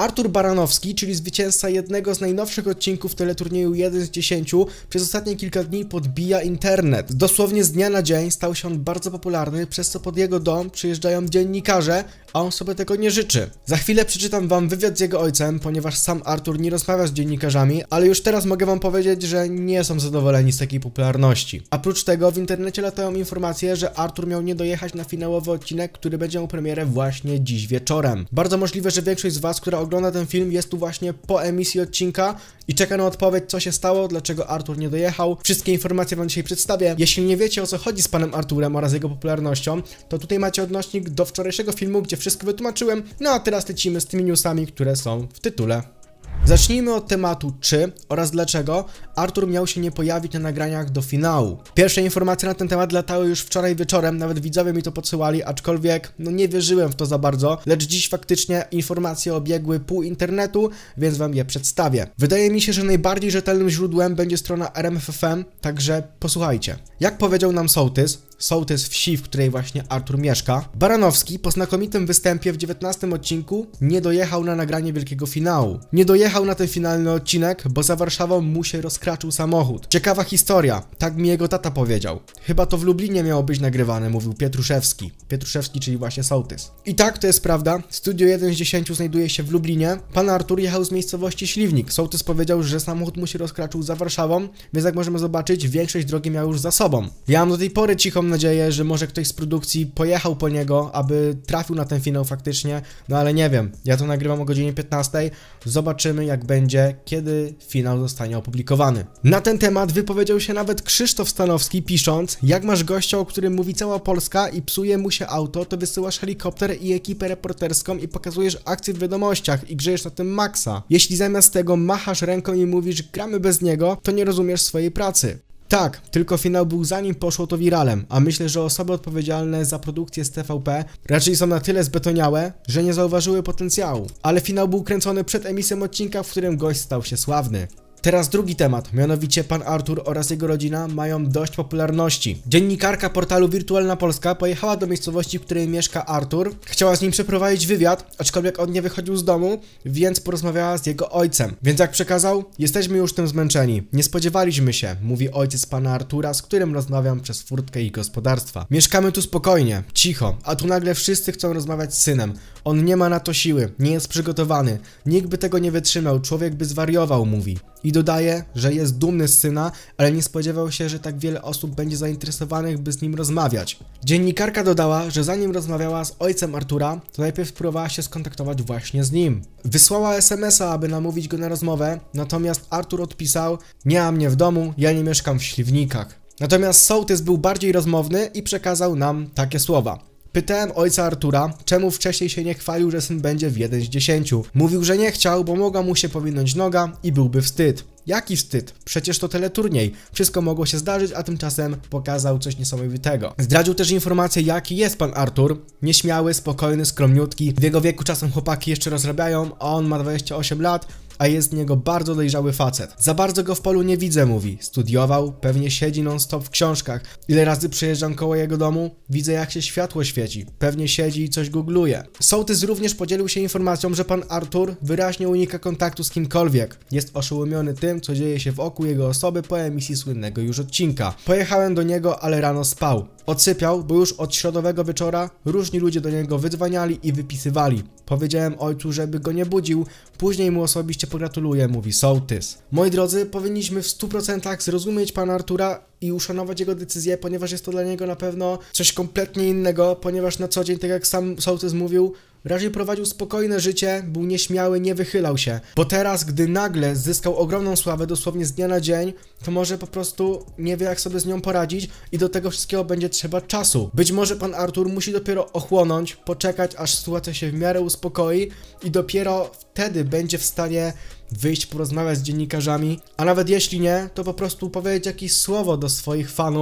Artur Baranowski, czyli zwycięzca jednego z najnowszych odcinków teleturnieju 1 z 10, przez ostatnie kilka dni podbija internet. Dosłownie z dnia na dzień stał się on bardzo popularny, przez co pod jego dom przyjeżdżają dziennikarze, a on sobie tego nie życzy. Za chwilę przeczytam wam wywiad z jego ojcem, ponieważ sam Artur nie rozmawia z dziennikarzami, ale już teraz mogę wam powiedzieć, że nie są zadowoleni z takiej popularności. Oprócz tego w internecie latają informacje, że Artur miał nie dojechać na finałowy odcinek, który będzie miał premierę właśnie dziś wieczorem. Bardzo możliwe, że większość z was, która ogląda ten film, jest tu właśnie po emisji odcinka i czeka na odpowiedź, co się stało, dlaczego Artur nie dojechał. Wszystkie informacje wam dzisiaj przedstawię. Jeśli nie wiecie, o co chodzi z panem Arturem oraz jego popularnością, to tutaj macie odnośnik do wczorajszego filmu, gdzie wszystko wytłumaczyłem. No a teraz lecimy z tymi newsami, które są w tytule. Zacznijmy od tematu, czy oraz dlaczego Artur miał się nie pojawić na nagraniach do finału. Pierwsze informacje na ten temat latały już wczoraj wieczorem, nawet widzowie mi to podsyłali, aczkolwiek no nie wierzyłem w to za bardzo, lecz dziś faktycznie informacje obiegły pół internetu, więc wam je przedstawię. Wydaje mi się, że najbardziej rzetelnym źródłem będzie strona RMFFM, także posłuchajcie. Jak powiedział nam sołtys wsi, w której właśnie Artur mieszka, Baranowski po znakomitym występie w 19 odcinku nie dojechał na nagranie wielkiego finału. Nie dojechał na ten finalny odcinek, bo za Warszawą mu się rozkraczył samochód. Ciekawa historia, tak mi jego tata powiedział. Chyba to w Lublinie miało być nagrywane, mówił Pietruszewski. Pietruszewski, czyli właśnie sołtys. I tak, to jest prawda, studio 1 z 10 znajduje się w Lublinie. Pan Artur jechał z miejscowości Śliwnik. Sołtys powiedział, że samochód mu się rozkraczył za Warszawą, więc jak możemy zobaczyć, większość drogi miał już za sobą. Ja mam do tej pory cichą nadzieję, że może ktoś z produkcji pojechał po niego, aby trafił na ten finał faktycznie, no ale nie wiem, ja to nagrywam o godzinie 15, zobaczymy jak będzie, kiedy finał zostanie opublikowany. Na ten temat wypowiedział się nawet Krzysztof Stanowski, pisząc: jak masz gościa, o którym mówi cała Polska i psuje mu się auto, to wysyłasz helikopter i ekipę reporterską i pokazujesz akcję w wiadomościach i grzejesz na tym maksa. Jeśli zamiast tego machasz ręką i mówisz gramy bez niego, to nie rozumiesz swojej pracy. Tak, tylko finał był zanim poszło to wiralem, a myślę, że osoby odpowiedzialne za produkcję z TVP raczej są na tyle zbetoniałe, że nie zauważyły potencjału. Ale finał był kręcony przed emisją odcinka, w którym gość stał się sławny. Teraz drugi temat, mianowicie pan Artur oraz jego rodzina mają dość popularności. Dziennikarka portalu Wirtualna Polska pojechała do miejscowości, w której mieszka Artur. Chciała z nim przeprowadzić wywiad, aczkolwiek on nie wychodził z domu, więc porozmawiała z jego ojcem. Więc jak przekazał, jesteśmy już tym zmęczeni. Nie spodziewaliśmy się, mówi ojciec pana Artura, z którym rozmawiam przez furtkę ich gospodarstwa. Mieszkamy tu spokojnie, cicho, a tu nagle wszyscy chcą rozmawiać z synem. On nie ma na to siły, nie jest przygotowany. Nikt by tego nie wytrzymał, człowiek by zwariował, mówi. I dodaje, że jest dumny z syna, ale nie spodziewał się, że tak wiele osób będzie zainteresowanych, by z nim rozmawiać. Dziennikarka dodała, że zanim rozmawiała z ojcem Artura, to najpierw próbowała się skontaktować właśnie z nim. Wysłała SMS-a, aby namówić go na rozmowę, natomiast Artur odpisał: nie ma mnie w domu, ja nie mieszkam w Śliwnikach. Natomiast sołtys był bardziej rozmowny i przekazał nam takie słowa. Pytałem ojca Artura, czemu wcześniej się nie chwalił, że syn będzie w 1 z 10. Mówił, że nie chciał, bo mogła mu się powinąć noga i byłby wstyd. Jaki wstyd? Przecież to teleturniej. Wszystko mogło się zdarzyć, a tymczasem pokazał coś niesamowitego. Zdradził też informację, jaki jest pan Artur. Nieśmiały, spokojny, skromniutki. W jego wieku czasem chłopaki jeszcze rozrabiają, a on ma 28 lat, a jest z niego bardzo dojrzały facet. Za bardzo go w polu nie widzę, mówi. Studiował, pewnie siedzi non-stop w książkach. Ile razy przejeżdżam koło jego domu, widzę jak się światło świeci. Pewnie siedzi i coś googluje. Sołtys również podzielił się informacją, że pan Artur wyraźnie unika kontaktu z kimkolwiek. Jest oszołomiony tym, co dzieje się wokół jego osoby po emisji słynnego już odcinka. Pojechałem do niego, ale rano spał. Odsypiał, bo już od środowego wieczora różni ludzie do niego wydzwaniali i wypisywali. Powiedziałem ojcu, żeby go nie budził, później mu osobiście pogratuluję, mówi sołtys. Moi drodzy, powinniśmy w 100% zrozumieć pana Artura i uszanować jego decyzję, ponieważ jest to dla niego na pewno coś kompletnie innego, ponieważ na co dzień, tak jak sam sołtys mówił, raczej prowadził spokojne życie, był nieśmiały, nie wychylał się. Bo teraz, gdy nagle zyskał ogromną sławę dosłownie z dnia na dzień, to może po prostu nie wie jak sobie z nią poradzić i do tego wszystkiego będzie trzeba czasu. Być może pan Artur musi dopiero ochłonąć, poczekać aż sytuacja się w miarę uspokoi i dopiero wtedy będzie w stanie wyjść, porozmawiać z dziennikarzami, a nawet jeśli nie, to po prostu powiedzieć jakieś słowo do swoich fanów,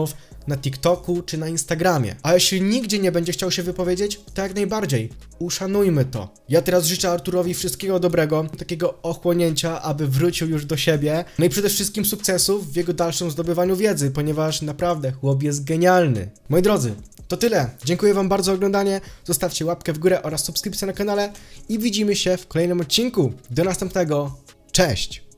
na TikToku czy na Instagramie. A jeśli nigdzie nie będzie chciał się wypowiedzieć, to jak najbardziej, uszanujmy to. Ja teraz życzę Arturowi wszystkiego dobrego, takiego ochłonięcia, aby wrócił już do siebie, no i przede wszystkim sukcesów w jego dalszym zdobywaniu wiedzy, ponieważ naprawdę chłop jest genialny. Moi drodzy, to tyle. Dziękuję wam bardzo za oglądanie, zostawcie łapkę w górę oraz subskrypcję na kanale i widzimy się w kolejnym odcinku. Do następnego, cześć!